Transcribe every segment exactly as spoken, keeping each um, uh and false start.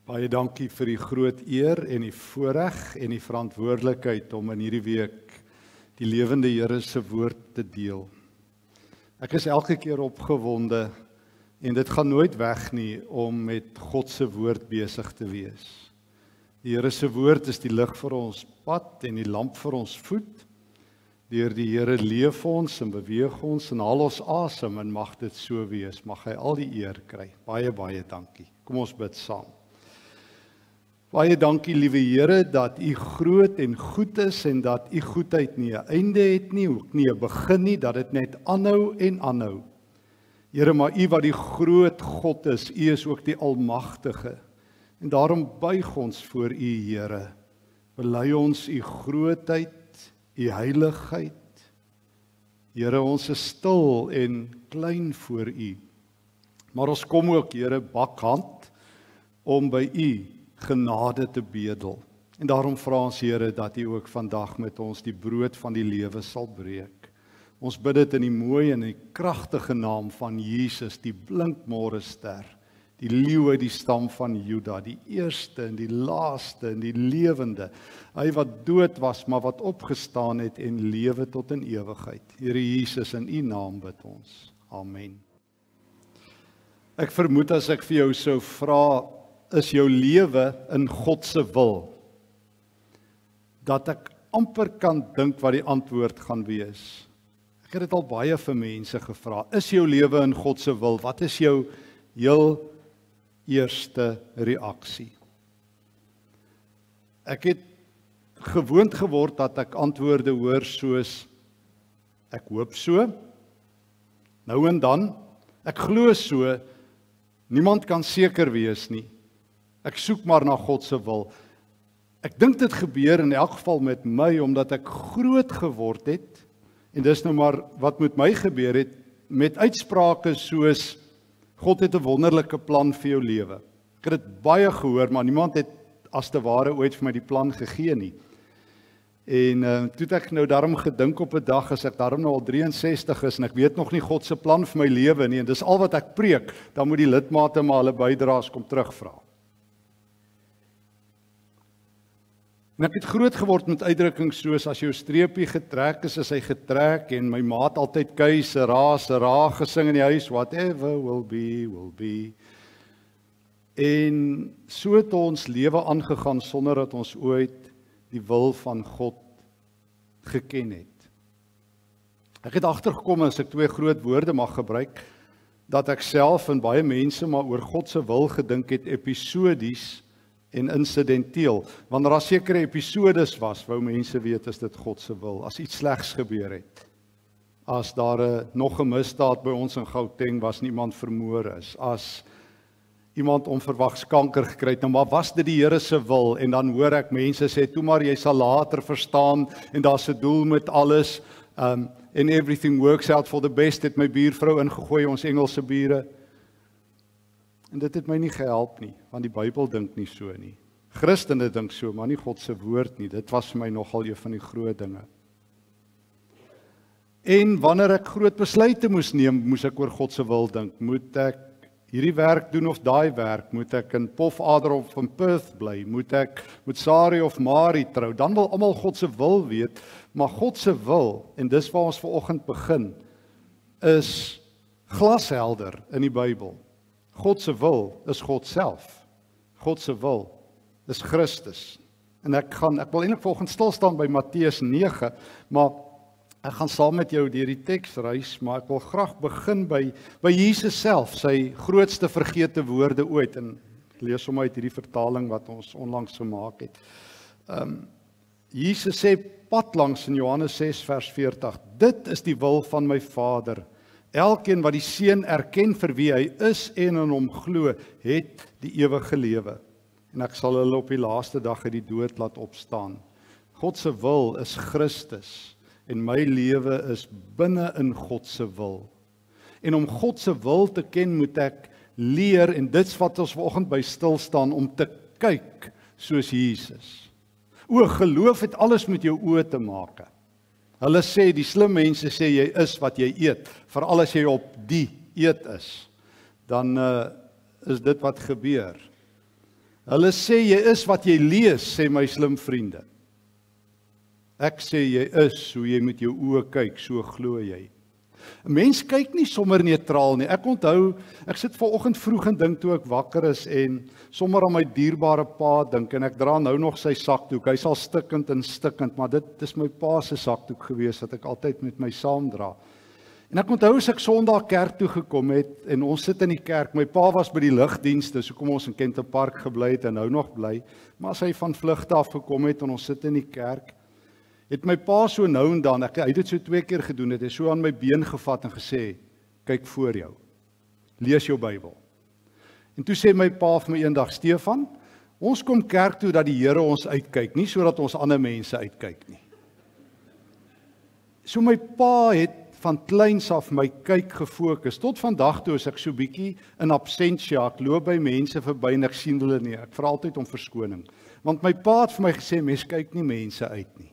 Baie dankie vir die groot eer en die voorreg en die verantwoordelikheid om in hierdie week die lewende Here se woord te deel. Ek is elke keer opgewonde en dit gaan nooit weg nie om met God se woord besig te wees. Die Here se woord is die lig vir ons pad en die lamp vir ons voet. Deur die Here leef ons en beweeg ons en haal ons asem en mag dit so wees. Mag hy al die eer kry. Baie, baie dankie. Kom ons bid saam. Baie dankie, liewe Here, dat U groot en goed is en dat U goedheid nie 'n einde het nie, ook nie 'n begin nie, dat dit net aanhou en aanhou. Here, maar U wat die groot God is, U is ook die Almagtige. En daarom buig ons voor U, Here. Bely ons U grootheid, U heiligheid. Here, ons is stil en klein voor U. Maar ons kom ook, Here, bakhand om by U genade te bedel. En daarom vra ons, Here, dat U ook vandag met ons die brood van die lewe sal breek. Ons bid dit in die mooi en die kragtige naam van Jesus, die blinkmorester, die leeu uit die stam van Juda, die eerste en die laaste en die lewende, hy wat dood was, maar wat opgestaan het en lewe tot in ewigheid. Here Jesus, in U naam bid ons. Amen. Ek vermoed as ek vir jou sou vra, is jou lewe in God se wil, dat ek amper kan dink wat die antwoord gaan wees. Ek het dit al baie vir mense gevra, is jou lewe in God se wil? Wat is jou heel eerste reaksie? Ek het gewoond geword dat ek antwoorde hoor soos, ek hoop so, nou en dan, ek glo so, niemand kan seker wees nie. Ek soek maar na God se wil. Ek dink dit gebeur in elk geval met my, omdat ek groot geword het, en dis nou maar wat met my gebeur het, met uitsprake soos, God het 'n wonderlike plan vir jou lewe. Ek het dit baie gehoor, maar niemand het as te ware ooit vir my die plan gegee nie. En uh, toe het ek nou daarom gedink op 'n dag, as ek daarom nou al drieënsestig is, en ek weet nog nie God se plan vir my lewe nie, en dis al wat ek preek, dan moet die lidmate maar hulle bydraes kom terugvra. En ek het groot geword met uitdrukkings soos, as jou streepie getrek is, is hy getrek, en my maat altyd kuis, raas, ra gesing in die huis, whatever will be, will be. En so het ons lewe aangegaan, sonder dat ons ooit die wil van God geken het. Ek het agtergekom, as ek twee groot woorde mag gebruik, dat ek self en baie mense maar oor God se wil gedink het, episodies en insidenteel. Wanneer daar sekere episodes was, wou mense weet, is dit God se wil, as iets slegs gebeur het. As daar uh, nog 'n misdaad by ons in Gauteng was, niemand vermoor is, as iemand onverwags kanker gekry het, nou maar was dit die Here se wil, en dan hoor ek mense sê, toe maar jy sal later verstaan, en daar's 'n doel met alles, um, and everything works out for the best, het my buurvrou ingegooi, ons Engelse bure. En dit het my nie gehelp nie, want die Bybel dink nie so nie. Christene dink so, maar nie God se woord nie. Dit was vir my nogal een van die groot dinge. En wanneer ek groot besluite moes neem, moes ek oor God se wil dink. Moet ek hierdie werk doen of daai werk? Moet ek in Pofadder of in Perth bly? Moet ek met Sari of Mari trou? Dan wil almal God se wil weet, maar God se wil, en dis waar ons vanoggend begin, is glashelder in die Bybel. God se wil is God self. God se wil is Christus. En ek gaan, ek wil eintlik vanoggend stil staan by Matteus nege, maar ek gaan saam met jou deur die teks reis, maar ek wil graag begin by, by Jesus self, sy grootste vergete woorde ooit, en ek lees hom uit hierdie vertaling wat ons onlangs gemaak het. Um, Jesus sê pad langs in Johannes ses vers veertig, dit is die wil van my Vader. Elkeen wat die Seun erken vir wie hy is en in hom glo, het die ewige lewe. En ek sal hulle op die laaste dag uit die dood laat opstaan. God se wil is Christus, en my lewe is binne in God se wil. En om God se wil te ken, moet ek leer, en dit's wat ons vanoggend by stil staan, om te kyk soos Jesus. O, geloof het alles met jou oë te maak. Hulle sê, die slim mense sê, jy is wat jy eet, veral as jy op die eet is, dan uh, is dit wat gebeur. Hulle sê jy is wat jy lees, sê my slim vriende. Ek sê jy is hoe jy met jou oë kyk, so glo jy. 'n Mens kyk nie sommer neutraal nie. Ek onthou, ek sit vanoggend vroeg en dink toe ek wakker is en sommer aan my dierbare pa dink en ek dra nou nog sy sakdoek. Hy's al stikkend en stikkend, maar dit is my pa se sakdoek gewees wat ek altyd met my saam dra. En ek onthou as ek Sondag kerk toe gekom het en ons sit in die kerk. My pa was by die lugdienste, so kom ons in Kente Park gebly het en nou nog bly. Maar as hy van vlugte af gekom het en ons sit in die kerk, het my pa so nou en dan, ek, hy het dit so twee keer gedoen, het hy so aan my been gevat en gesê, kyk voor jou, lees jou Bybel. En toe sê my pa vir my eendag, Stefan, ons kom kerk toe dat die Here ons uitkyk, nie sodat ons ander mense uitkyk nie. So my pa het van kleins af my kyk gefokus, tot vandag toe is ek so bietjie in absentia, ek loop by mense verby en ek sien hulle nie, ek vra altyd om verskoning, want my pa het vir my gesê, mens kyk nie mense uit nie.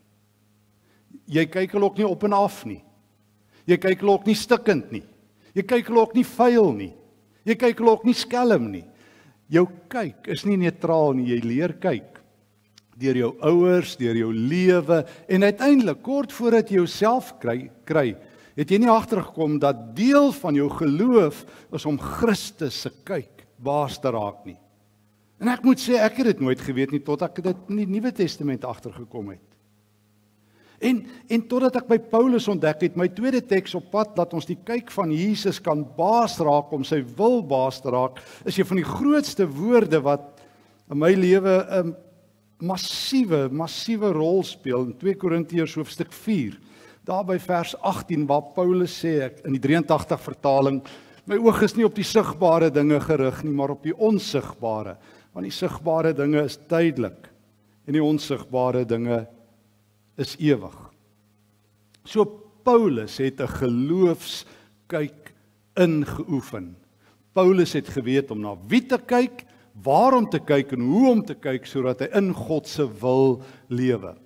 Jy kyk hulle ook nie op en af nie. Jy kyk hulle ook nie stikkend nie. Jy kyk hulle ook nie vuil nie. Jy kyk hulle ook nie skelm nie. Jou kyk is nie neutraal nie, jy leer kyk. Deur jou ouers, deur jou lewe en uiteindelik kort voordat jy jouself kry, kry, het jy nie agtergekom dat deel van jou geloof is om Christus se kyk baas te raak nie. En ek moet sê ek het dit nooit geweet nie tot ek dit in die Nuwe Testament agtergekom het. En, en totdat ek by Paulus ontdek het, my tweede teks op pad, dat ons die kyk van Jesus kan baas raak, om sy wil baas te raak, is een van die grootste woorde wat in my lewe 'n massiewe, massiewe rol speel, in twee Korintiërs hoofstuk vier, daar by vers agttien, waar Paulus sê, ek, in die drieëntagtig vertaling, my oog is nie op die sigbare dinge gerig nie, maar op die onsigbare, want die sigbare dinge is tydelik, en die onsigbare dinge is ewig. So Paulus het 'n geloofskyk ingeoefen. Paulus het geweet om na wie te kyk, waar om te kyk en hoe om te kyk, sodat hy in God se wil lewe.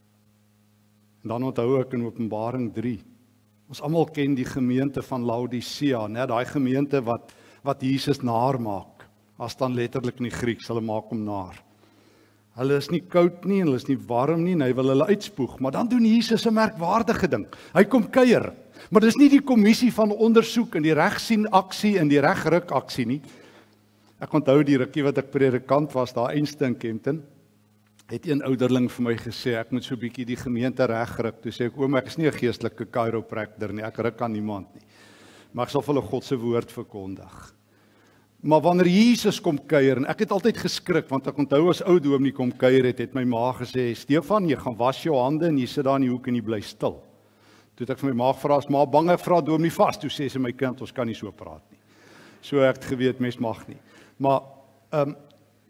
En dan onthou ek in Openbaring drie, ons almal ken die gemeente van Laodicea, né, daai gemeente wat, wat Jesus naar maak, as dan letterlik in die Grieks, hulle maak hom naar. Hulle is nie koud nie, hulle is nie warm nie, en hy wil hulle uitspoeg, maar dan doen Jesus 'n merkwaardige ding. Hy kom kuier, maar dis nie die kommissie van ondersoek en die regsien aksie en die regruk aksie nie. Ek onthou die rukkie wat ek predikant was, daar einste in Kempton, het een ouderling vir my gesê, ek moet so 'n bietjie die gemeente regruk. Toe sê ek, oom, ek is nie 'n geestelike chiropractor nie, ek ruk aan niemand nie. Maar ek sal vir hulle God se woord verkondig. Maar wanneer Jesus kom kuier, en ek het altyd geskrik, want ek onthou as ou dominee kom kuier het, het my ma gesê, Stefan, jy gaan was jou hande en jy sit daar in die hoek en jy bly stil. Toe het ek vir my ma gevra, as ma bang ek vra dominee vas, toe sê sy, my kind, ons kan nie so praat nie. So ek het geweet, mens mag nie. Maar um,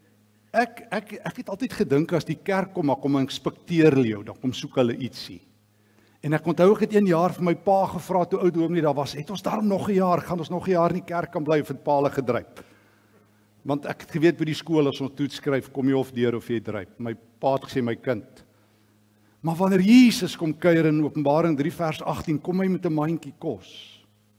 ek, ek, ek het altyd gedink, as die kerk kom, maar kom inspekteer hulle jou, dan kom soek hulle ietsie. En ek onthou ek het een jaar vir my pa gevra, toe ou dominee daar was, het ons daarom nog 'n jaar, gaan ons nog 'n jaar in die kerk kan bly, of het pale gedryp? Want ek het geweet by die skool, as ons toets skryf, kom jy of deur of jy dryp. My pa het gesê, my kind. Maar wanneer Jesus kom kuier in Openbaring drie vers agttien, kom hy met 'n mandjie kos.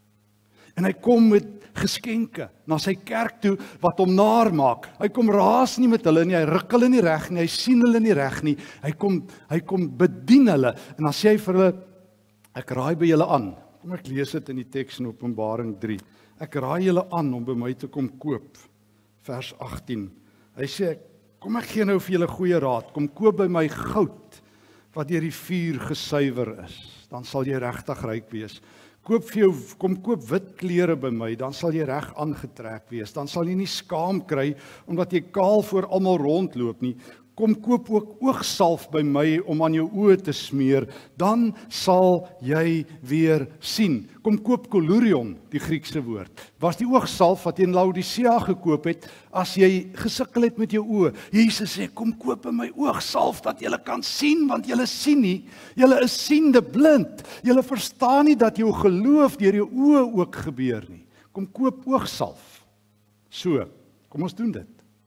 En hy kom met geskenke na sy kerk toe, wat hom naar maak. Hy kom raas nie met hulle nie, hy ruk hulle nie reg nie, hy sien hulle nie reg nie, hy kom, hy kom bedien hulle, en dan sê hy vir hulle, ek raai by julle aan, kom ek lees dit in die teks in Openbaring drie, ek raai julle aan om by my te kom koop, vers agttien, hy sê, kom ek gee nou vir julle goeie raad, kom koop by my goud, wat deur die vuur gesuiwer is, dan sal jy regtig ryk wees. Koop vir jou, kom koop wit klere by my, dan sal jy reg aangetrek wees, dan sal jy nie skaam kry, omdat jy kaal voor almal rondloop nie. Kom koop ook oogsalf by my, om aan jou oë te smeer, dan sal jy weer sien. Kom koop kolurion, die Griekse woord, was die oogsalf wat jy in Laodicea gekoop het, as jy gesukkel het met jou oë. Jesus sê, kom koop by my oogsalf, dat jy kan sien, want jy sien nie, jy is siende blind, jy verstaan nie dat jou geloof deur jou oë ook gebeur nie. Kom koop oogsalf. So, kom ons doen dit.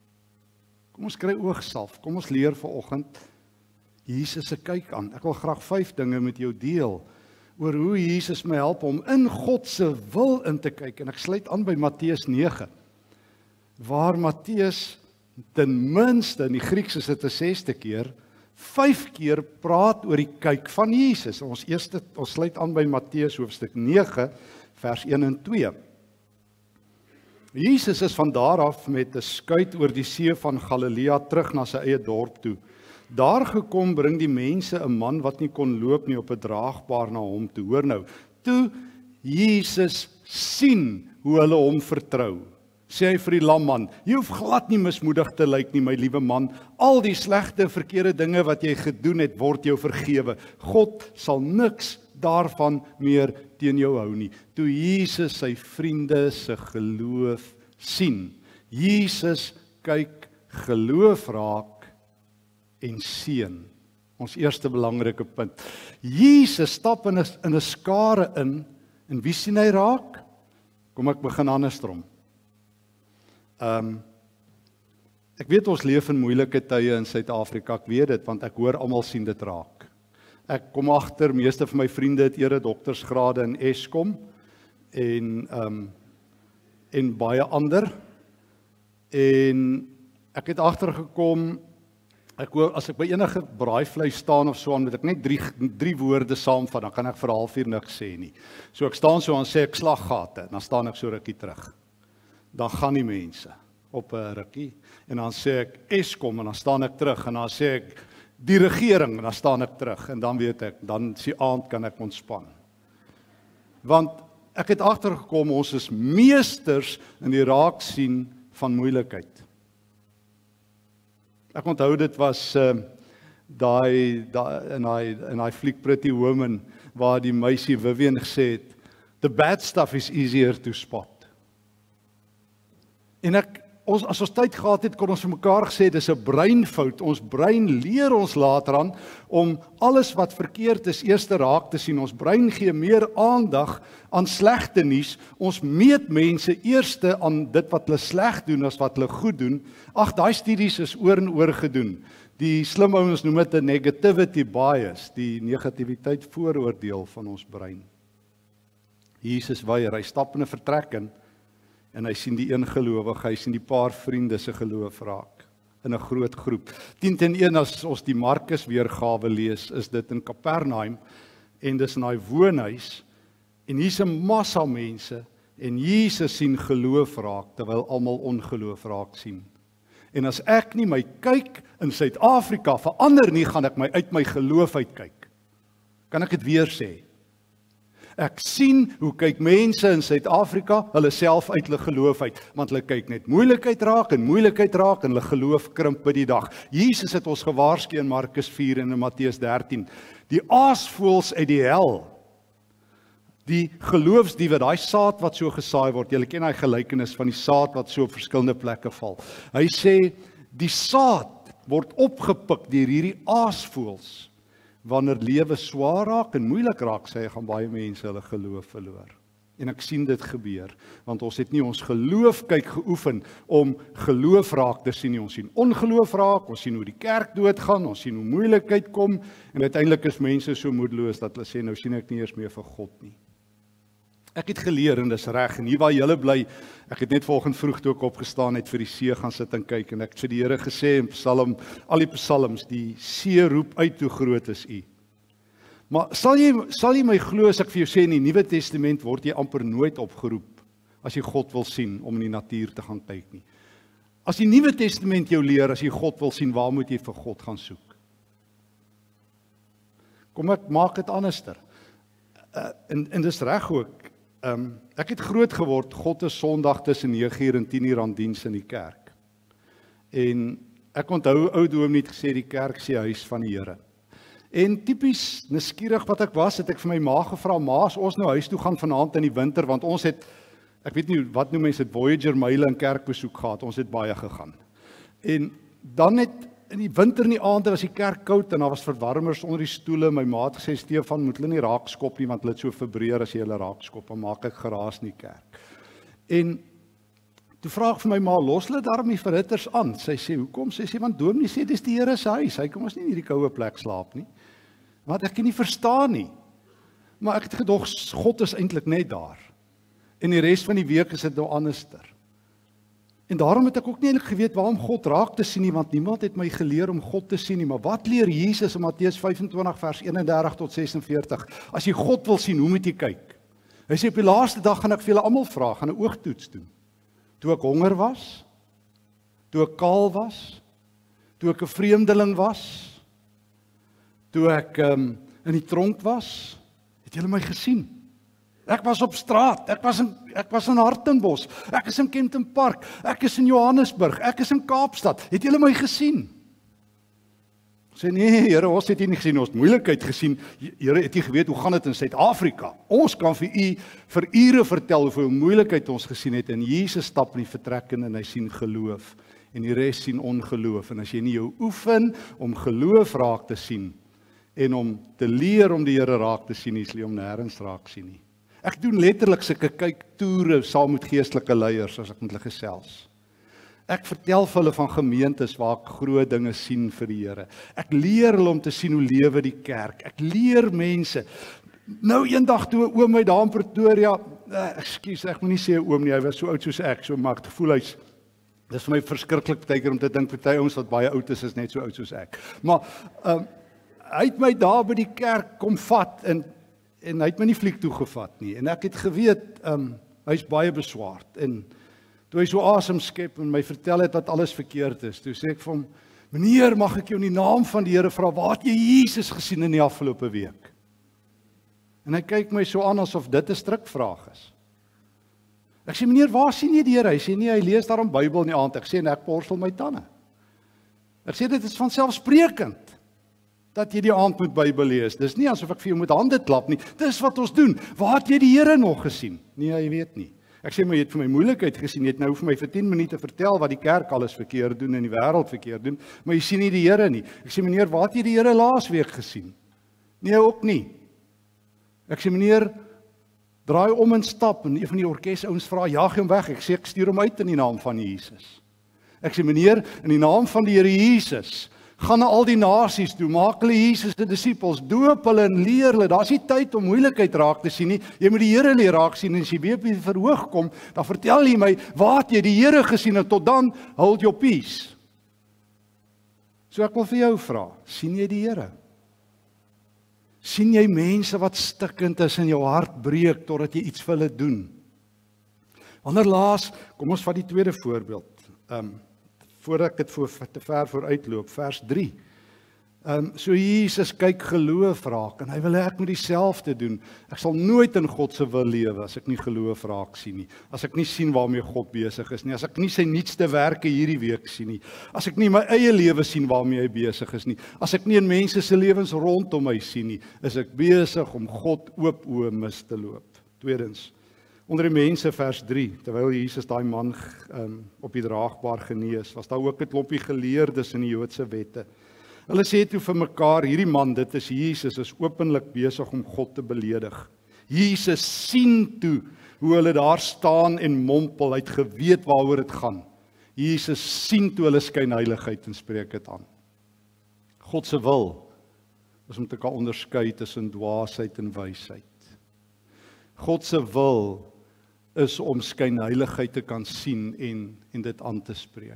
Kom ons kry oogsalf, kom ons leer vanoggend Jesus se kyk aan. Ek wil graag vyf dinge met jou deel, oor hoe Jesus my help om in God se wil in te kyk, en ek sluit aan by Matteus nege, waar Matteus ten minste, in die Grieks is dit 'n sesde keer, vyf keer praat oor die kyk van Jesus. Ons eerste, ons sluit aan by Matteus hoofstuk nege, vers een en twee. Jesus is van daar af met 'n skuit oor die see van Galilea terug na sy eie dorp toe. Daar gekom bring die mense 'n man wat nie kon loop nie op 'n draagbaar na hom toe. Hoor nou, toe Jesus sien hoe hulle hom vertrou, sê hy vir die lamman, jy hoef glad nie mismoedig te lyk nie, my liewe man, al die slegte verkeerde dinge wat jy gedoen het, word jou vergewe. God sal niks daarvan meer teen jou hou nie. Toe Jesus sy vriende se geloof sien, Jesus kyk geloof raak en seën. Ons eerste belangrike punt. Jesus stap in 'n in 'n skare in, en wie sien hy raak? Kom ek begin andersom. Ehm um, ek weet ons leef in moeilike tye in Suid-Afrika, ek weet dit want ek hoor almal sien dit raak. Ek kom agter, meeste van my vriende het ere doktorsgrade in Eskom en ehm um, en baie ander. En ek het agtergekom, ek hoor as ek by enige braaivleis staan of so aan, moet ek net drie drie woorde saamvat, dan kan ek vir 'n halfuur niks sê nie. So ek staan so aan sê ek slag gate, dan staan ek so rukkie terug. Dan gaan die mense op 'n rukkie en dan sê ek Eskom en dan staan ek terug en dan sê ek die regering en dan staan ek terug en dan weet ek, dan is die aand kan ek ontspan. Want ek het agtergekom ons is meesters in die raak sien van moeilikheid. Ek onthou dit was uh, daai daai in daai in daai fliek Pretty Woman waar die meisie Vivian gesê het, the bad stuff is easier to spot. En ek, ons, as ons tyd gehad het, kon ons vir mekaar gesê, dis 'n breinfout. Ons brein leer ons later aan om alles wat verkeerd is eers te raak te sien. Ons brein gee meer aandag aan slegte nuus. Ons meet mense eerste aan dit wat hulle sleg doen as wat hulle goed doen. Ag, daai studies is oor en oor gedoen. Die slim ouens noem dit 'n negativity bias, die negativiteit vooroordeel van ons brein. Jesus weier, hy stap in 'n vertrek in, en hy sien die een gelowige, hy sien die paar vriende se geloof raak, in 'n groot groep. tien teen een as ons die Markus weergawe lees, is dit in Kapernaum, en dis in daai woonhuis, en hier's 'n massa mense, en Jesus sien geloof raak, terwyl almal ongeloof raak sien. En as ek nie my kyk in Suid-Afrika verander nie, gaan ek my uit my geloof uitkyk. Kan ek dit weer sê? Ek sien hoe kyk mense in Suid-Afrika hulle self uit hulle geloof uit, want hulle kyk net moeilikheid raak en moeilikheid raak en hulle geloof krimp by die dag. Jesus het ons gewaarsku in Markus vier en in Matteus dertien. Die aasvoëls uit die hel, die geloofsdiewe, daai saad wat so gesaai word, julle ken daai gelykenis van die saad wat so op verskillende plekke val. Hy sê, die saad word opgepik deur hierdie aasvoëls. Wanneer lewe swaar raak en moeilik raak, sê hy, gaan baie mense hulle geloof verloor. En ek sien dit gebeur, want ons het nie ons geloof kyk geoefen om geloof raak te sien nie. Ons sien ongeloof raak, ons sien hoe die kerk doodgaan, ons sien hoe moeilikheid kom, en uiteindelik is mense so moedeloos dat hulle sê, nou sien ek nie eers meer vir God nie. Ek het geleer en dis reg, en hier waar julle bly, ek het net vanoggend vroeg toe ek opgestaan het vir die see gaan sit en kyk, en ek het vir die Here gesê in Psalm, al die psalms, die see roep uit hoe groot is U. Maar sal jy, sal jy my glo as ek vir jou sê, in die Nuwe Testament word jy amper nooit opgeroep, as jy God wil sien, om in die natuur te gaan kyk nie. As die Nuwe Testament jou leer, as jy God wil sien, waar moet jy vir God gaan soek? Kom ek maak dit anderster. Uh, en, en dis reg ook, Um, ek het groot geword, God is Sondag tussen nege uur en tien uur aan diens in die kerk. En ek onthou ou dominee het gesê die kerk is die huis van die Here. En tipies nuuskierig wat ek was, het ek vir my ma gevra, ma, as ons nou huis toe gaan vanaand in die winter, want ons het, ek weet nie wat noem mense, het Voyager myle en kerkbesoek gehad, ons het baie gegaan. En dan het in die winter in die aande was die kerk koud en daar was verwarmers onder die stoele. My ma het gesê, Stefan, moet hulle nie raak skop nie, want hulle het so verbreer as jy hulle raak skop, dan maak ek geraas in die kerk. En toe vra ek vir my ma, los hulle daarom die verhitters aan? Sy sê, hoekom? Sy sê, want dominee sê, dis die Here se huis, hy kom ons nie in hierdie koue plek slaap nie. Want ek kan nie verstaan nie. Maar ek het gedog, God is eintlik net daar. En die res van die week is dit nou anderster. En daarom het ek ook nie eintlik geweet waarom God raak te sien nie, want niemand het my geleer om God te sien nie. Maar wat leer Jesus in Matteus vyf-en-twintig vers eenendertig tot ses-en-veertig? As jy God wil sien, hoe moet jy kyk? Hy sê op die laaste dag gaan ek vir julle almal vra, gaan 'n oogtoets doen. Toe ek honger was, toe ek kaal was, toe ek 'n vreemdeling was, toe ek um, in die tronk was, het julle my gesien. Ek was op straat, ek was in ek was in Hartenbos, ek is in Kenton Park, ek is in Johannesburg, ek is in Kaapstad. Het julle my gesien? Sê nee, Here, ons het U nie gesien, ons het moeilikheid gesien. Here, het U geweet hoe gaan dit in Suid-Afrika? Ons kan vir U vir ure vertel hoeveel moeilikheid ons gesien het. En Jesus stap in die vertrek in en hy sien geloof. En die res sien ongeloof. En as jy nie jou oefen om geloof raak te sien en om te leer om die Here raak te sien, is jy om nêrens raak sien nie. Ek doen letterlik sulke kyktoere saam met geestelike leiers as ek met hulle gesels. Ek vertel vir hulle van gemeentes waar ek groot dinge sien vir die Here. Ek leer hulle om te sien hoe lewe die kerk. Ek leer mense. Nou eendag toe 'n oom my daar in Pretoria, uh, ekskuus, ek moet nie sê 'n oom nie, hy was so oud soos ek, so maar ek voel hy's dis vir my verskriklik baie keer om te dink party ouens wat baie oud is is net so oud soos ek. Maar um, hy het my daar by die kerk kom vat en en hy het my nie fliek toe gevat nie. En ek het geweet um, hy's baie beswaard en toe hy so asem skep en my vertel het wat alles verkeerd is, toe sê ek vir hom, meneer, mag ek jou in die naam van die Here vra, waar het jy Jesus gesien in die afgelope week? En hy kyk my so aan asof dit 'n strikvraag is. Ek sê, meneer, waar sien jy die Here? Hy sê, nee, hy lees daarom Bybel in die aand. Ek sê, en ek borstel my tande. Ek sê, dit is vanselfsprekend dat jy die aand moet Bybel lees. Dis nie asof ek vir jou moet hande klap nie. Dis wat ons doen. Waar het jy die Here nog gesien? Nee, hy weet nie. Ek sê, maar jy het vir my moeilikheid gesien, jy het nou vir my vir tien minute vertel wat die kerk alles verkeerd doen en die wêreld verkeerd doen, maar jy sien nie die Here nie. Ek sê, meneer, waar het jy die Here laasweek gesien? Nee, ook nie. Ek sê, meneer, draai om en stap, en een van die orkesouens vra, jaag hom weg. Ek sê, ek stuur hom uit in die naam van Jesus. Ek sê, meneer, in die naam van die Here Jesus, gaan na al die nasies toe, maak hulle Jesus se disippels, doop hulle en leer hulle. Daar's nie tyd om moeilikheid raak te sien nie. Jy moet die Here leer raak sien en as jy weer op die verhoog kom, dan vertel jy my, waar het jy die Here gesien en tot dan hold your peace. So ek wil vir jou vra, sien jy die Here? Sien jy mense wat stikkend is in jou hart breek totdat jy iets vir hulle doen? Wanneer laas, kom ons vat die tweede voorbeeld. Um, voordat ek dit voor, te ver vooruitloop, vers drie. Um, so Jesus kyk geloof raak en hy wil hê ek moet dieselfde doen. Ek sal nooit in God se wil lewe as ek nie geloof raak sien nie. As ek nie sien waarmee God besig is nie. As ek nie sy nuutste werke hierdie week sien nie. As ek nie my eie lewe sien waarmee hy besig is nie. As ek nie in mense se lewens rondom my sien nie, is ek besig om God oop oë mis te loop. Tweedens, onder die mense vers drie, terwyl Jesus daai man um, op die draagbaar genees, was daar ook 'n klompie geleerdes in die Joodse wette. Hulle sê toe vir mekaar, hierdie man, dit is Jesus, is openlik besig om God te beledig. Jesus sien toe hoe hulle daar staan en mompel, hy het geweet waaroor dit gaan. Jesus sien toe hulle skynheiligheid en spreek dit aan. God se wil is om te kan onderskei tussen dwaasheid en wysheid. God se wil is om skynheiligheid te kan sien en, en dit aan te spreek.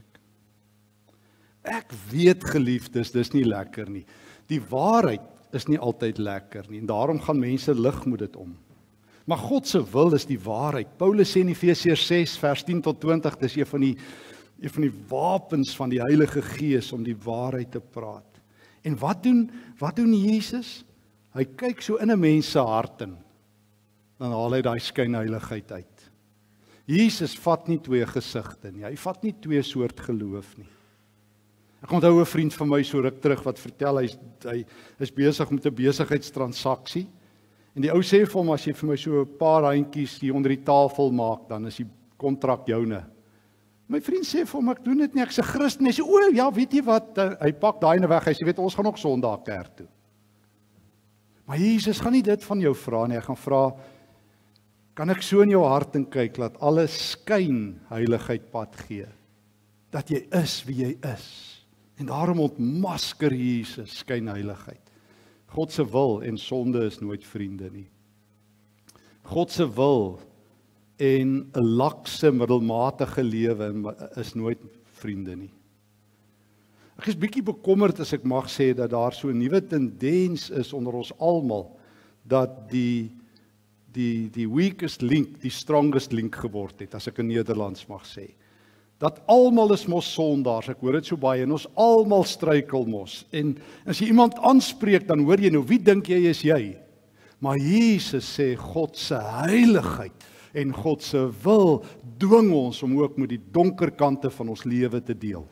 Ek weet geliefdes, dis nie lekker nie. Die waarheid is nie altyd lekker nie en daarom gaan mense lig met dit om. Maar God se wil is die waarheid. Paulus sê in Efesiërs ses vers tien tot twintig, dis een van die een van die wapens van die Heilige Gees om die waarheid te praat. En wat doen wat doen Jesus? Hy kyk so in 'n mens se hart in. Dan haal hy daai skynheiligheid uit. Jesus vat nie twee gesigte nie. Hy vat nie twee soort geloof nie. Ek onthou 'n vriend van my so ruk terug wat vertel hy hy is besig met 'n besigheidstransaksie en die ou sê vir hom as jy vir my so 'n paar handjies hier onder die tafel maak, dan is die kontrak joune. My vriend sê vir hom ek doen dit nie, ek's 'n Christen. Hy sê o ja, weet jy wat, hy pak daai ene weg. Hy sê weet ons gaan ook Sondag kerk toe. Maar Jesus gaan nie dit van jou vra nie. Hy gaan vra, kan ek so in jou hart in kyk laat alles skyn heiligheid pad gee, dat jy is wie jy is. En daarom ontmasker Jesus skynheiligheid. God se wil en sonde is nooit vriende nie. God se wil en 'n lakse, middelmatige lewe is nooit vriende nie. Ek is bietjie bekommerd as ek mag sê dat daar so 'n nuwe tendens is onder ons almal dat die die die weakest link die strongest link geword het, as ek in Nederlands mag sê. Dat almal is mos sondaars, ek hoor dit so baie, en ons almal struikel mos. En as jy iemand aanspreek, dan hoor jy nou, wie dink jy is jy? Maar Jesus sê God se heiligheid en God se wil dwing ons om ook met die donker kante van ons lewe te deel.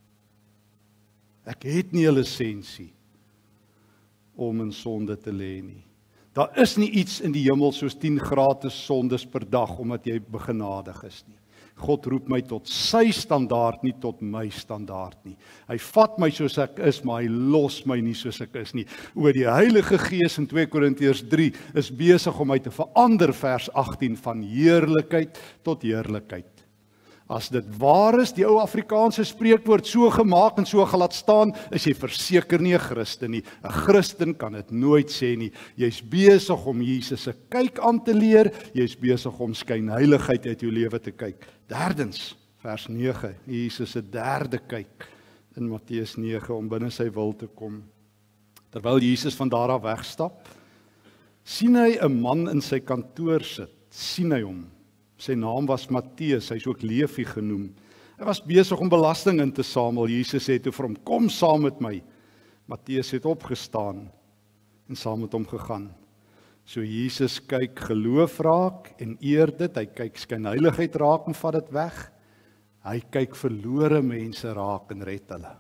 Ek het nie 'n lisensie om in sonde te lê nie. Daar is nie iets in die hemel soos tien gratis sondes per dag omdat jy begenadig is nie. God roep my tot sy standaard, nie tot my standaard nie. Hy vat my soos ek is, maar hy los my nie soos ek is nie. Oor die Heilige Gees in twee Korintiërs drie is besig om my te verander, vers agttien, van heerlikheid tot heerlikheid. As dit waar is, die ou Afrikaanse spreekwoord, so gemaak en so gelaat staan, is jy verseker nie 'n Christen nie. 'n Christen kan dit nooit sê nie. Jy's besig om Jesus se kyk aan te leer, jy's besig om skynheiligheid uit jou lewe te kyk. Derdens, vers nege, Jesus se derde kyk in Matteus nege om binne sy wil te kom. Terwyl Jesus van daar af wegstap, sien hy 'n man in sy kantoor sit, sien hy hom. Sy naam was Matteus, hy is ook Levi genoem. Hy was besig om belasting in te samel. Jesus sê toe vir hom, kom saam met my. Matteus het opgestaan en saam met hom gegaan. So Jesus kyk geloof raak en eer dit, hy kyk skynheiligheid raak en vat dit weg. Hy kyk verlore mense raak en red hulle.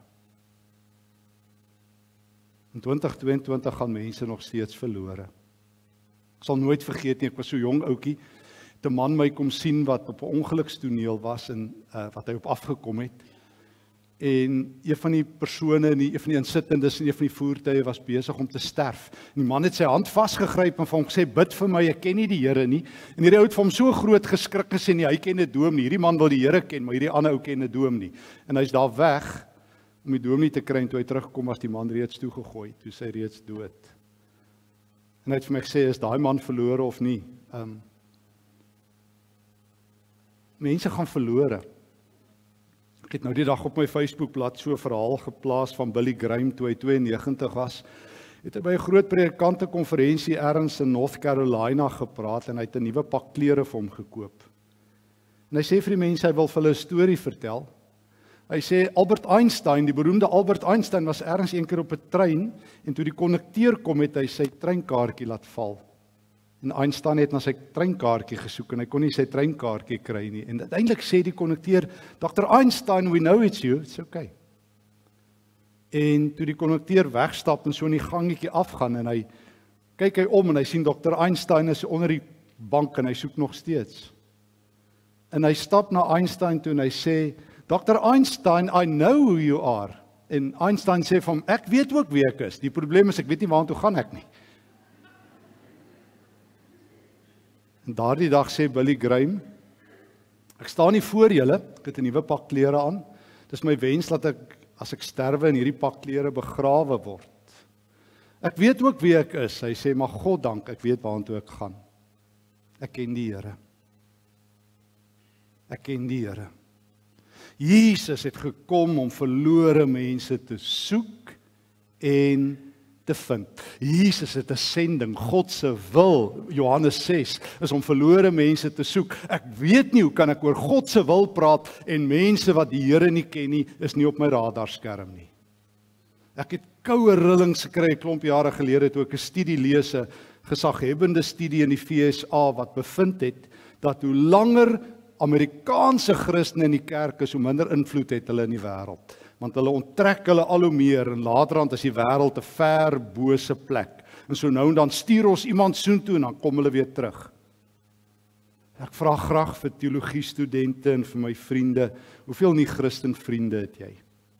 In twintig tweeëntwintig gaan mense nog steeds verlore. Ek sal nooit vergeet nie, ek was so jong ouetjie, 'n man my kom sien wat op 'n ongelukstoneel was en uh, wat hy op afgekom het. En een van die persone, en een van die insittendes in een van die voertuie was besig om te sterf. En die man het sy hand vasgegryp en vir hom gesê, bid vir my, ek ken nie die Here nie. En hierdie ou het vir hom so groot geskrik gesê, nie, hy ken 'n doom nie. Hierdie man wil die Here ken, maar hierdie ander ou ken 'n doom nie. En hy's daar weg om die doom nie te kry, en toe hy terugkom was die man reeds toegegooi, toe sy reeds dood. En hy het vir my gesê, is daai man verlore of nie? Um, Mense gaan verlore. Ek het nou die dag op my Facebookblad so 'n verhaal geplaas van Billy Graham toe hy twee en negentig was. Het hy by 'n groot predikantekonferensie ergens in North Carolina gepraat en hy het 'n nuwe pak klere vir hom gekoop. En hy sê vir die mense hy wil vir hulle 'n storie vertel. Hy sê Albert Einstein, die beroemde Albert Einstein was ergens een keer op 'n trein en toe die kondukteur kom het hy sy treinkaartjie laat val. En Einstein het na sy treinkaartjie gesoek en hy kon nie sy treinkaartjie kry nie. En uiteindelik sê die kondukteur, dokter Einstein, we know it's you, it's okay. En toe die kondukteur wegstap en so in die gangetjie afgaan en hy kyk hy om en hy sien dokter Einstein is onder die bank en hy soek nog steeds. En hy stap na Einstein toe en hy sê, dokter Einstein, I know who you are. En Einstein sê vir hom, ek weet ook wie ek is. Die probleem is ek weet nie waartoe gaan ek nie. En daardie dag sê Billy Graham, ek staan nie voor julle, ek het 'n nuwe pak klere aan. Dis my wens dat ek as ek sterwe in hierdie pak klere begrawe word. Ek weet ook wie ek is. Hy sê, maar God dank, ek weet waartoe ek gaan. Ek ken die Here. Ek ken die Here. Jesus het gekom om verlore mense te soek en te vind. Jesus het 'n sending, God se wil, Johannes ses, is om verlore mense te soek. Ek weet nie hoe kan ek oor God se wil praat en mense wat die Here nie ken nie, is nie op my radarskerm nie. Ek het koue rillings gekry 'n klomp jare gelede toe ek 'n studie lees, 'n gesaghebbende studie in die V S A wat bevind het dat hoe langer Amerikaanse Christene in die kerk is, hoe minder invloed het hulle in die wêreld. Want hulle onttrek hulle al hoe meer en laterand is die wêreld 'n ver bose plek. En so nou en dan stuur ons iemand soontoe en dan kom hulle weer terug. Ek vra graag vir teologie studente en vir my vriende, hoeveel nie Christen vriende het jy?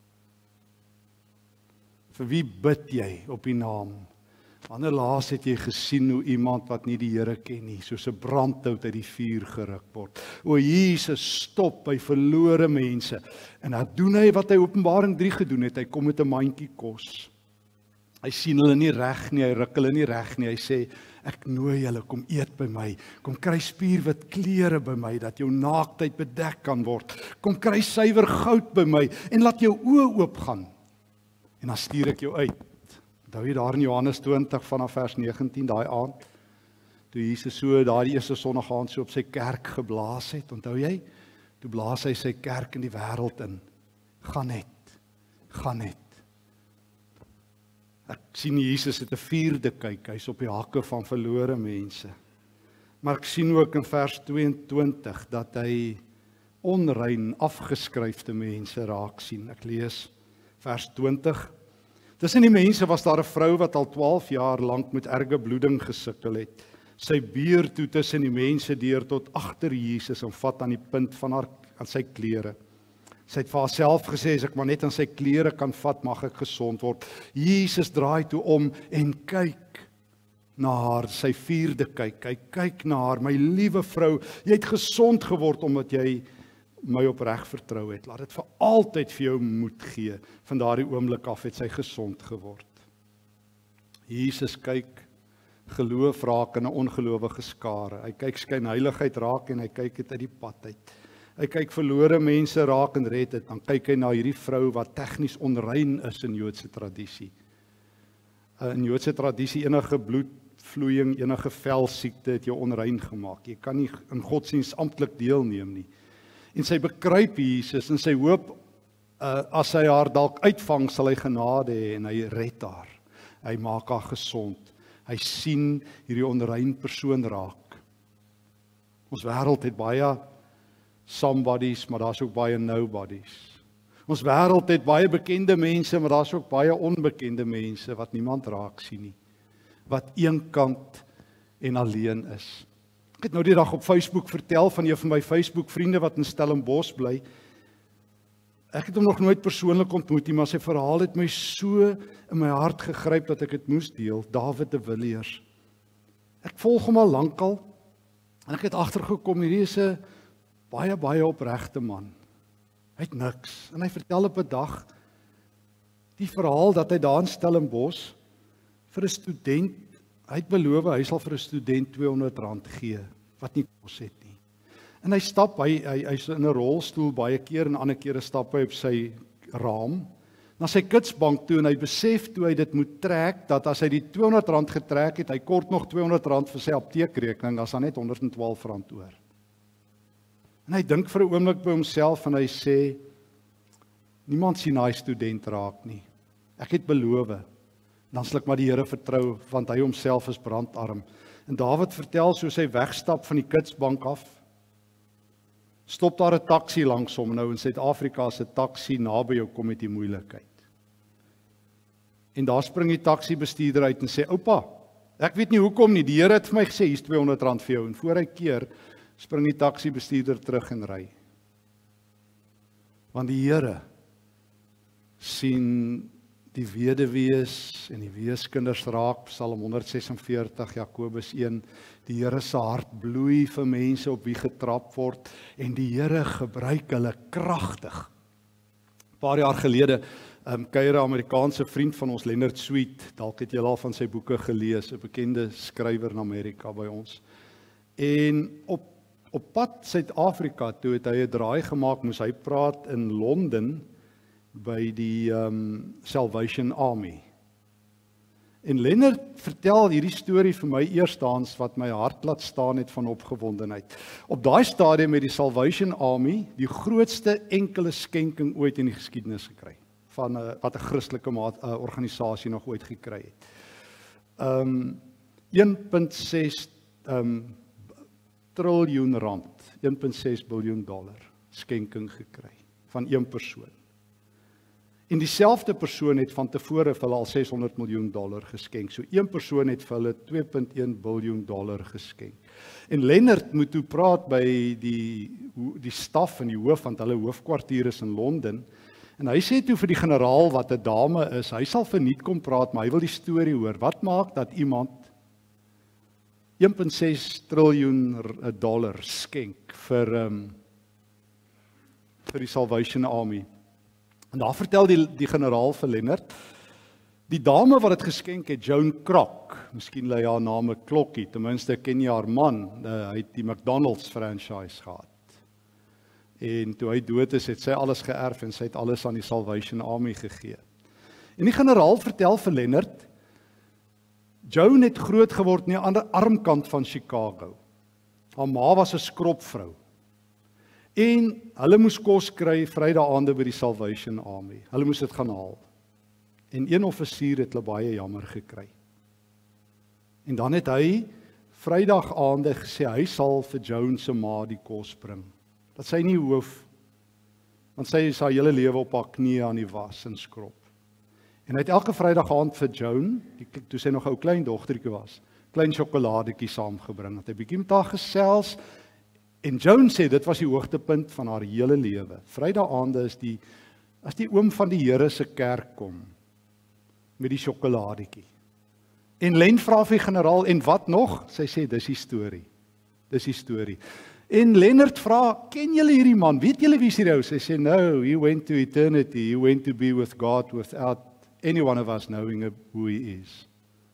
Vir wie bid jy op die naam? Wanneer laas het jy gesien hoe iemand wat nie die Here ken nie, soos 'n brandhout uit die vuur geruk word? O Jesus, stop by verlore mense. En dan doen hy wat hy Openbaring drie gedoen het, hy kom met 'n mandjie kos. Hy sien hulle nie reg nie, hy ruk hulle nie reg nie. Hy sê, ek nooi julle, kom eet by my. Kom kry spierwit klere by my, dat jou naaktheid bedek kan word. Kom kry suiwer goud by my, en laat jou oë oopgaan. En dan stuur ek jou uit. Onthou jy daar in Johannes twintig vanaf vers negentien, daai aand, toe Jesus so daai eerste sonnige aand so op sy kerk geblaas het, onthou jy? Toe blaas hy sy kerk in die wêreld in. Gaan net, gaan net. Ek sien Jesus het 'n vierde kyk, hy's op die hakke van verlore mense. Maar ek sien ook in vers tweeëntwintig dat hy onrein afgeskryfde mense raak sien. Ek lees vers twintig. Tussen die mense was daar 'n vrou wat al twaalf jaar lank met erge bloeding gesukkel het. Sy beer toe tussen die mense deur tot agter Jesus en vat aan die punt van haar aan sy klere. Sy het vir haarself gesê, as ek maar net aan sy klere kan vat, mag ek gesond word. Jesus draai toe om en kyk na haar, sy vierde kyk. Hy kyk na haar, my liewe vrou, jy het gesond geword omdat jy my opreg vertrou het. Laat dit vir altyd vir jou moed gee. Van daardie oomblik af het sy gesond geword. Jesus kyk geloof raak in 'n ongelowige skare. Hy kyk skynheiligheid raak en hy kyk dit uit die pad uit. Hy kyk verlore mense raak en red dit. Dan kyk hy na hierdie vrou wat tegnies onrein is in Joodse tradisie. In Joodse tradisie enige bloedvloeiing, enige velsiekte het jou onrein gemaak. Jy kan nie in godsdiens amptelik deelneem nie. En sy bekruip Jesus en sy hoop, uh, as hy haar dalk uitvang, sal hy genade hê en hy red haar. Hy maak haar gesond. Hy sien hierdie onrein persoon raak. Ons wêreld het baie somebodies, maar daar's ook baie nobodies. Ons wêreld het baie bekende mense, maar daar's ook baie onbekende mense wat niemand raak sien nie. Wat eenkant en alleen is. Ek het nou die dag op Facebook vertel van een van my Facebook vriende wat in Stellenbosch bly. Ek het hom nog nooit persoonlik ontmoet nie, maar sy verhaal het my so in my hart gegryp dat ek dit moes deel. David de Villiers. Ek volg hom al lankal en ek het agtergekom hierdie is 'n baie baie opregte man. Hy het niks en hy vertel op 'n dag die verhaal dat hy daar in Stellenbosch vir 'n student, hy het beloof hy sal vir 'n student tweehonderd rand gee wat nie kos het nie. En hy stap, hy hy hy's in 'n rolstoel baie keer en ander kere stap hy op sy raam na sy kitsbank toe en hy besef toe hy dit moet trek dat as hy die tweehonderd rand getrek het, hy kort nog tweehonderd rand vir sy apteekrekening, as daar net honderd en twaalf rand oor. En hy dink vir 'n oomblik by homself en hy sê, niemand sien daai student raak nie. Ek het beloof, dan sal ek maar die Here vertrou, want hy homself is brandarm. En Dawid vertel soos hy wegstap van die kitsbank af, stop daar 'n taxi langs hom. Nou in Suid-Afrika as 'n taxi naby jou kom met die moeilikheid. En daar spring die taxi-bestuurder uit en sê, oupa, ek weet nie hoekom nie, die Here het vir my gesê, hier's tweehonderd rand vir jou. En voor hy keer, spring die taxi-bestuurder terug en ry. Want die Here sien die weduwees en die weeskinders raak, Psalm honderd ses en veertig, Jakobus een, die Here se hart bloei vir mense op wie getrap word, en die Here gebruik hulle kragtig. 'n Paar jaar gelede, um, kuier 'n Amerikaanse vriend van ons, Leonard Sweet, dalk het julle al van sy boeke gelees, 'n bekende skrywer in Amerika by ons. En op, op pad Suid-Afrika toe het hy 'n draai gemaak, moes hy praat in Londen, by die um, Salvation Army. En Leonard vertel hierdie storie vir my eerstens wat my hart laat staan het van opgewondenheid. Op daai stadium het die Salvation Army die grootste enkele skenking ooit in die geskiedenis gekry, van uh, wat 'n Christelike maat, uh, organisasie nog ooit gekry het. Um, een komma ses um, triljoen rand, een komma ses biljoen dollar skenking gekry, van een persoon. En dieselfde persoon het van tevore vir hulle al ses honderd miljoen dollar geskenk. So een persoon het vir hulle twee komma een biljoen dollar geskenk. En Leonard moet toe praat by die, die staf en die hoof, want hulle hoofkwartier is in Londen. En hy sê toe vir die generaal wat 'n dame is, hy sal verniet kom praat, maar hy wil die storie hoor. Wat maak dat iemand een komma ses triljoen dollar skenk vir, um, vir die Salvation Army? En daar vertel die, die generaal vir Leonard, Die dame wat dit geskenk het, Joan Kroc, miskien lei haar naam 'n klokkie, ten minste ken jy haar man, uh, hy het die McDonald's franchise gehad. En toe hy dood is, het sy alles geërf en sy het alles aan die Salvation Army gegee. En die generaal vertel vir Leonard, Joan het groot geword in die ander armkant van Chicago. Haar ma was 'n skropvrou. En hulle moes kos kry Vrydae-aande by die Salvation Army. Hulle moes dit gaan haal. En een offisier het hulle baie jammer gekry. En dan het hy Vrydag-aande gesê, hy sal vir Joan se ma die kos bring. Dat sy nie hoef, want sy is haar hele lewe op haar knieë aan die was en skrob. En hy het elke Vrydag-aand vir Joan, die, toe sy nog 'n ou klein dogtertjie was, klein sjokoladetjie saamgebring, het hy bietjie met haar gesels, en Joan sê, dit was die hoogtepunt van haar hele lewe. Vrydag-aande is die, as die oom van die Here se kerk kom, met die sjokoladetjie. En Len vra vir die generaal, en wat nog? Sy sê, dis die storie. Dis die storie. En Leonard vra, ken julle hierdie man? Weet julle wie is hierdie ou? Sy sê, no, he went to eternity. He went to be with God without any one of us knowing who he is.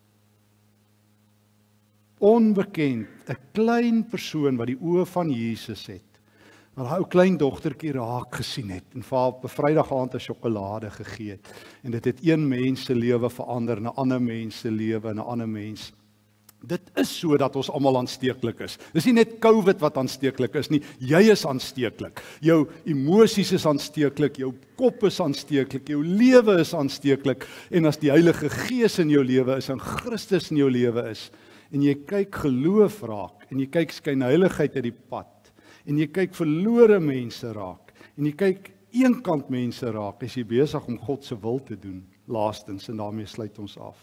Onbekend, 'n klein persoon wat die oë van Jesus het, wat haar ou klein dogtertjie raak gesien het, en vir haar op 'n Vrydag-aand 'n sjokolade gegee het, en dit het een mens se lewe verander, 'n ander mens se lewe, 'n ander mens. Dit is so dat ons almal aansteeklik is. Dis nie net COVID wat aansteeklik is nie, jy is aansteeklik. Jou emosies is aansteeklik, jou kop is aansteeklik, jou lewe is aansteeklik, en as die Heilige Gees in jou lewe is, en Christus in jou lewe is, en jy kyk geloof raak, en jy kyk skynheiligheid uit die pad, en jy kyk verlore mense raak, en jy kyk eenkant mense raak, is jy besig om God se wil te doen, laastens, en daarmee sluit ons af.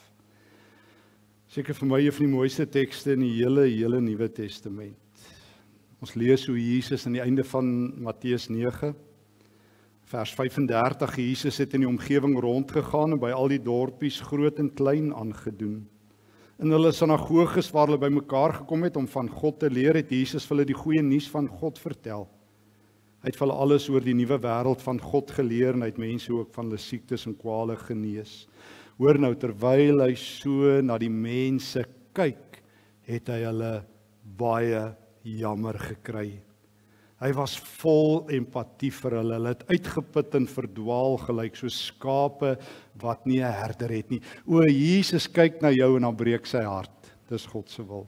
Seker vir my een van die mooiste tekste in die hele, hele Nuwe Testament. Ons lees hoe Jesus aan die einde van Matteus nege, vers vyf en dertig, Jesus het in die omgewing rondgegaan en by al die dorpies groot en klein aangedoen. In hulle sinagoges waar hulle bymekaar gekom het om van God te leer, het Jesus vir hulle die goeie nuus van God vertel. Hy het vir hulle alles oor die nuwe wêreld van God geleer en hy het mense ook van hulle siektes en kwale genees. Hoor nou, terwyl hy so na die mense kyk, het hy hulle baie jammer gekry. Hy was vol empatie vir hulle, hulle het uitgeput en verdwaal gelyk, so skape wat nie 'n herder het nie. O, Jesus kyk na jou en dan breek sy hart. Dis God se wil.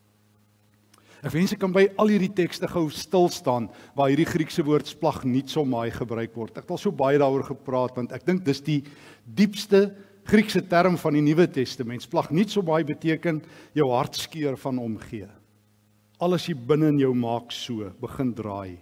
Ek wens ek kan by al hierdie tekste gou stil staan, waar hierdie Griekse woord splagnitzomai gebruik word. Ek het al so baie daaroor gepraat, want ek dink dis die diepste Griekse term van die Nuwe Testament. Splagnitzomai beteken jou hartskeur van omgee. Alles hier binne in jou maak so, begin draai.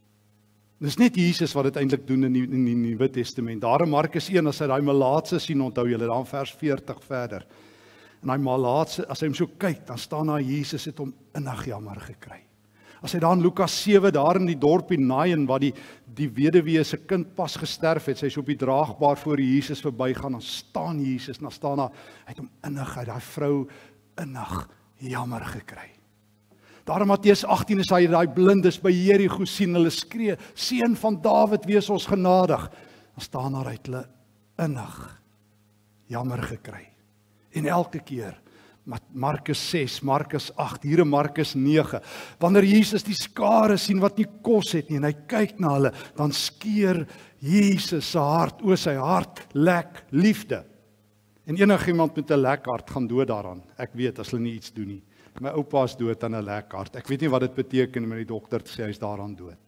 Dis net Jesus wat dit eintlik doen in die, in die Nuwe Testament. Daar in Markus een, as hy daai malaatse sien, onthou julle, daar in vers veertig verder. En daai malaatse, as hy hom so kyk, dan staan daar Jesus het hom innig jammer gekry. As hy daar in Lukas sewe, daar in die dorpie Nain, waar die, die weduwee se kind pas gesterf het, sy is op die draagbaar voor Jesus verbygaan, dan staan Jesus, en dan staan daar, hy het hom innig, hy het daai vrou innig jammer gekry. Daar in Matteus agttien is hy daai blindes by Jerigo sien, hulle skree, seun van Dawid, wees ons genadig. Dan staan daar uit hulle innig jammer gekry. En elke keer, Markus ses, Markus agt, hier in Markus nege, wanneer Jesus die skare sien wat nie kos het nie, en hy kyk na hulle, dan skeer Jesus se hart, o sy hart lek liefde. En enigiemand met 'n lek hart gaan dood daaraan. Ek weet, as hulle nie iets doen nie. My oupa is dood aan 'n lek hart. Ek weet nie wat dit beteken, maar die dokter sê hy is daaraan dood.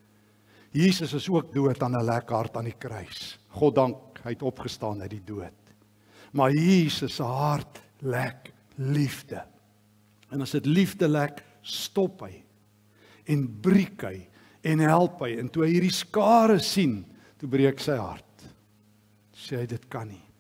Jesus is ook dood aan 'n lek hart aan die kruis. God dank, hy het opgestaan uit die dood. Maar Jesus se hart lek liefde. En as dit liefde lek, stop hy en breek hy en help hy. En toe hy hierdie skare sien, toe breek sy hart. Sê hy, dit kan nie.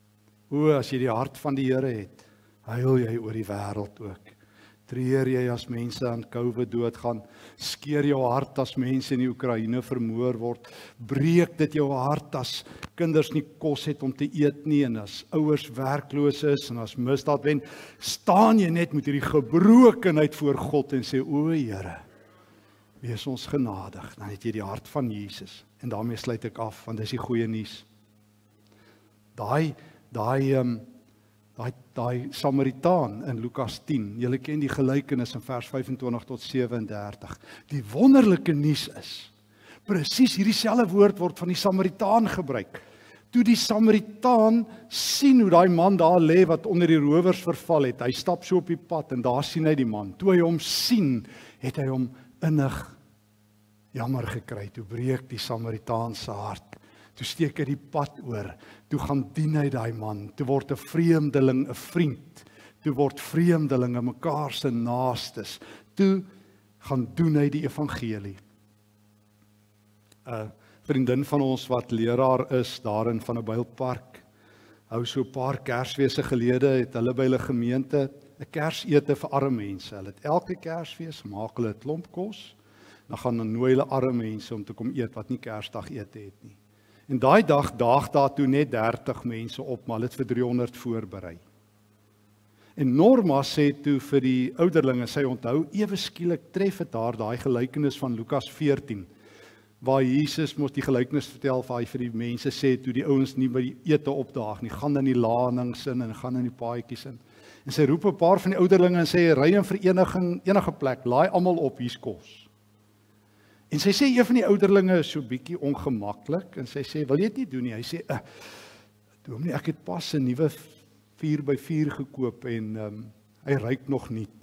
O, as jy die hart van die Here het, huil jy oor die wêreld ook. Treur jy as mense aan COVID doodgaan, skeer jou hart as mense in die Oekraïne vermoor word, breek dit jou hart as kinders nie kos het om te eet nie, en as ouers werkloos is, en as misdaad wen, staan jy net met hierdie gebrokenheid voor God en sê, o Here, wees ons genadig, dan het jy die hart van Jesus, en daarmee sluit ek af, want dis die goeie nuus. Daai daai um, daai daai Samaritaan in Lukas tien. Julle ken die gelykenis in vers vyf-en-twintig tot sewe-en-dertig. Die wonderlike nuus is, presies hierdie selfde woord word van die Samaritaan gebruik. Toe die Samaritaan sien hoe daai man daar lê wat onder die rowers verval het, hy stap so op die pad en daar sien hy die man. Toe hy hom sien, het hy hom innig jammer gekry. Toe breek die Samaritaan se hart. Toe steek hy die pad oor. Toe gaan dien hy daai man. Toe word 'n vreemdeling 'n vriend. Toe word vreemdelinge mekaar se naastes. Toe gaan doen hy die evangelie. 'n Vriendin van ons wat leraar is daarin van 'n Bybelpark, hou so 'n paar Kersfeeste gelede het hulle by hulle gemeente 'n Kersete vir arme mense. Hulle het elke Kersfees maak hulle 'n klomp kos, dan gaan hulle nooi hulle arme mense om te kom eet wat nie Kersdag ete het nie. En daai dag daag daar toe net dertig mense op, maar hulle het vir driehonderd voorberei. En Norma sê toe vir die ouderlinge, sy onthou ewe skielik tref dit daar daai gelykenis van Lukas veertien. Waar Jesus moes die gelykenis vertel waar hy vir die mense sê toe die ouens nie by die ete opdaag nie, gaan in die lanings in en gaan in die paadjies in. En sy roep 'n paar van die ouderlinge en sê ry in vereniging enige plek, laai almal op, hier's kos. En sy sê een van die ouderlinge is so bietjie ongemaklik en sy sê wil jy dit nie doen nie. Hy sê uh, dominee, ek het pas 'n nuwe vier by vier gekoop en um, hy ruik nog niet.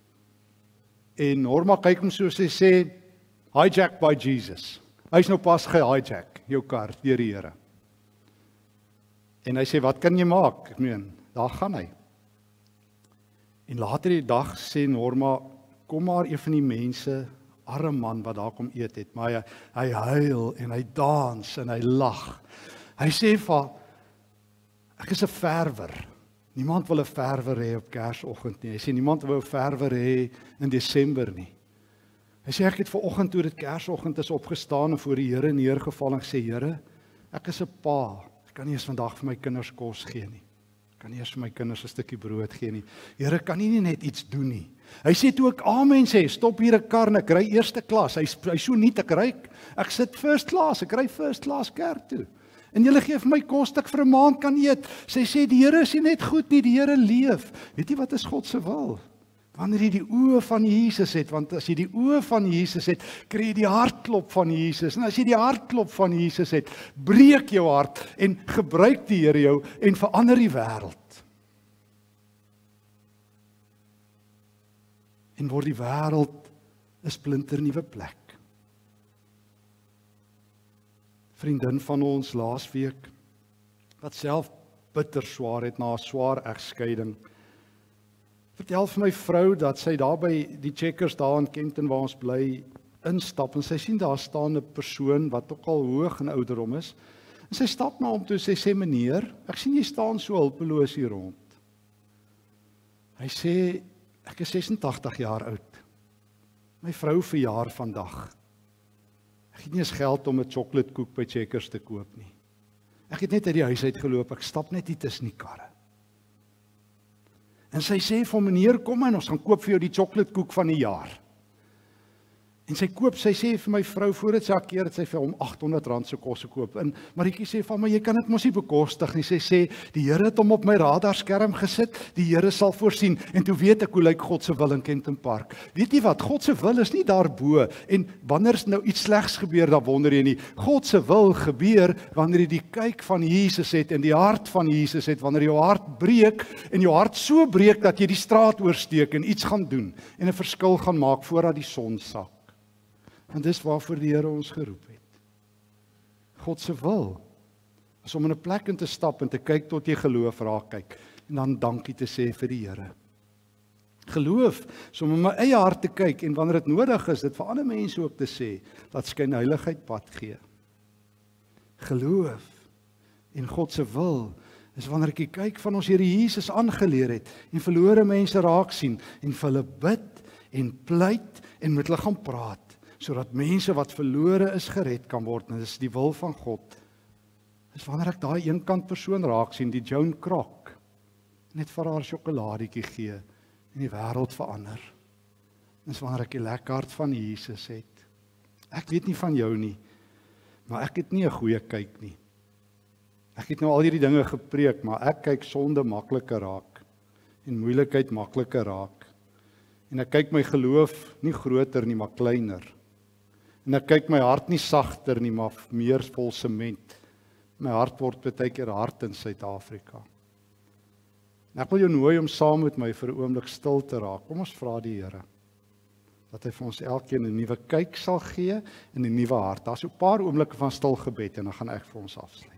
En Norma kyk hom so, sy sê hijack by Jesus. Hy's nou pas gehijack, jou kar, deur die Here. En hy sê, wat kan jy maak? Ek meen, daar gaan hy. En later die dag sê Norma, kom maar een van die mense, arme man wat daar kom eet het, maar hy, hy huil en hy dans en hy lag. Hy sê vir, ek is 'n verwer. Niemand wil 'n verwer hê op Kersoggend nie. Hy sê, niemand wil 'n verwer hê in Desember nie. Hy sê, ek het vanoggend toe dit Kersoggend is opgestaan en voor die Here neergeval en gesê, Here, ek is 'n pa, ek kan nie eens vandag vir my kinders kos gee nie. Ek kan nie eens vir my kinders 'n stukkie brood gee nie. Here, kan nie net iets doen nie. Hy sê toe ek amen sê, stop hier 'n kar en ek ry eerste klas. Hy hy so nie ek ry, ek sit first class, ek ry first class kerk toe. En julle gee vir my kos dat ek vir 'n maand kan eet. Sy sê die Here is nie net goed nie, die Here leef. Weet jy wat is God se wil? Wanneer jy die oë van Jesus het, want as jy die oë van Jesus het, kry jy die hartklop van Jesus. En as jy die hartklop van Jesus het, breek jou hart en gebruik die Here jou en verander die wêreld. En word die wêreld 'n splinternuwe plek. Vriendin van ons laasweek, wat self bitter swaar het na 'n swaar egskeiding, vertel vir my vrou dat sy daar by die Checkers daar in Kempton waar ons bly instap en sy sien daar staan 'n persoon wat ook al hoog in ouderdom is. En sy stap na hom toe en sy sê, meneer, ek sien jy staan so hulpeloos hier rond. Hy sê, ek is ses en tagtig jaar oud. My vrou verjaar vandag. Ek het nie eens geld om 'n chocoladekoek by Checkers te koop nie. Ek het net uit die huis uit geloop, ek stap net hier tussen die karre. En sy sê vir meneer, kom en ons gaan koop vir jou die chocoladekoek van die jaar. En sy koop, sy sê vir my vrou, voordat sy keer het sy vir hom agthonderd rand se kos gekoop. En Marietjie sê van my, jy kan dit mos nie bekostig nie. Sy sê, die Here het hom op my radarskerm gesit, die Here sal voorsien. En toe weet ek hoe lyk God se wil in Kempton Park. Weet jy wat, God se wil is nie daarbo. En wanneer nou iets slegs gebeur, dan wonder jy nie. God se wil gebeur wanneer jy die kyk van Jesus het en die hart van Jesus het, wanneer jou hart breek en jou hart so breek dat jy die straat oorsteek en iets gaan doen en 'n verskil gaan maak voordat die son sak. En dis waarvoor die Here ons geroep het. God se wil is om in 'n plek in te stap en te kyk tot jy geloof raak kyk en dan dankie te sê vir die Here. Geloof is om in my eie hart te kyk en wanneer dit nodig is, dit vir ander mense ook te sê, dat skynheiligheid pad gee. Geloof en God se wil is wanneer ek die kyk van ons Here Jesus aangeleer het en verlore mense raak sien en vir hulle bid en pleit en met hulle gaan praat, sodat mense wat verlore is gered kan word, en dit is die wil van God. Dis wanneer ek daai eenkant persoon raak sien, die Joan Krok, net vir haar sjokoladetjie gee en die wêreld verander. Dis wanneer ek die lekker hart van Jesus het. Ek weet nie van jou nie, maar ek het nie 'n goeie kyk nie. Ek het nou al hierdie dinge gepreek, maar ek kyk sonde makliker raak en moeilikheid makliker raak. En ek kyk my geloof nie groter nie, maar kleiner. En ek kyk my hart nie sagter nie, maar meer vol sement. My hart word baie keer hard in Suid-Afrika. En ek wil jou nooi om saam met my vir 'n oomblik stil te raak. Kom ons vra die Here dat hy vir ons elkeen 'n nuwe kyk sal gee en 'n nuwe hart. Daar's so 'n paar oomblikke van stil gebed en dan gaan ek vir ons afsluit.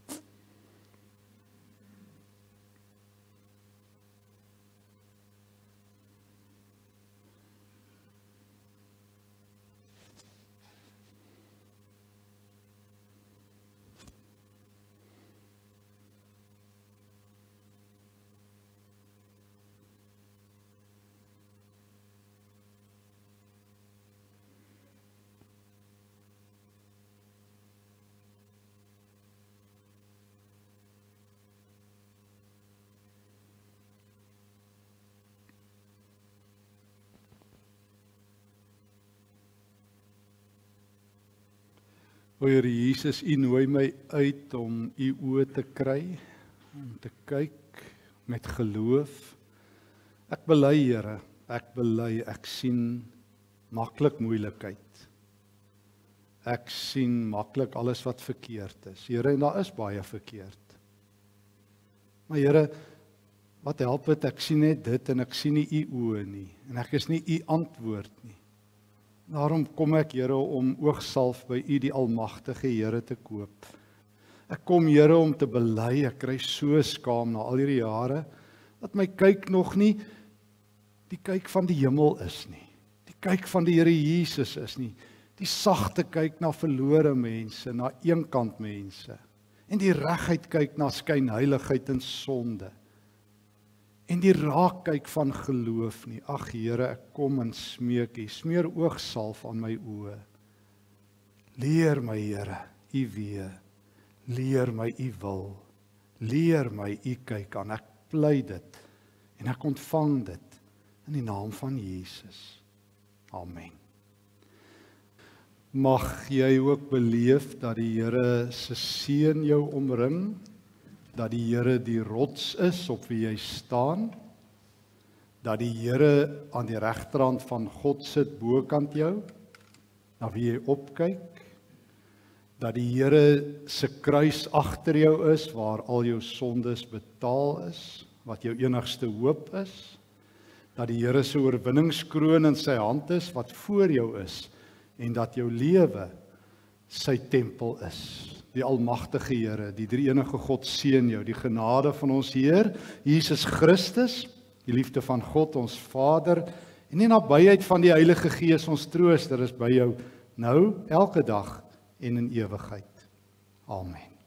O Here Jesus, U nooi my uit om U oë te kry, om te kyk met geloof. Ek bely, Here, ek bely, ek sien maklik moeilikheid. Ek sien maklik alles wat verkeerd is. Here, en daar is baie verkeerd. Maar Here, wat help dit, ek sien net dit en ek sien nie U oë nie, en ek is nie U antwoord nie. Daarom kom ek, Here, om oogsalf by U die almagtige Here te koop. Ek kom, Here, om te bely, ek kry so skaam na al hierdie jare, dat my kyk nog nie die kyk van die hemel is nie. Die kyk van die Here Jesus is nie. Die sagte kyk na verlore mense, na eenkant mense. En die regheid kyk na skynheiligheid en sonde. En die raakkyk van geloof nie. Ag Here, ek kom en smeek U, smeer oogsalf aan my oë. Leer my, Here, U weë. Leer my U wil. Leer my U kyk aan. Ek pleit dit en ek ontvang dit in die naam van Jesus. Amen. Mag jy ook beleef dat die Here se seën jou omring, dat die Here die rots is op wie jy staan, dat die Here aan die regterhand van God sit bokant jou, na wie jy opkyk, dat die Here se kruis agter jou is, waar al jou sondes betaal is, wat jou enigste hoop is, dat die Here se oorwinningskroon in sy hand is, wat voor jou is, en dat jou lewe sy tempel is. Die almagtige Here, die drie-enige God seën jou, die genade van ons Heer, Jesus Christus, die liefde van God, ons Vader, en die nabyheid van die Heilige Gees, ons trooster, is by jou nou, elke dag en in ewigheid. Amen.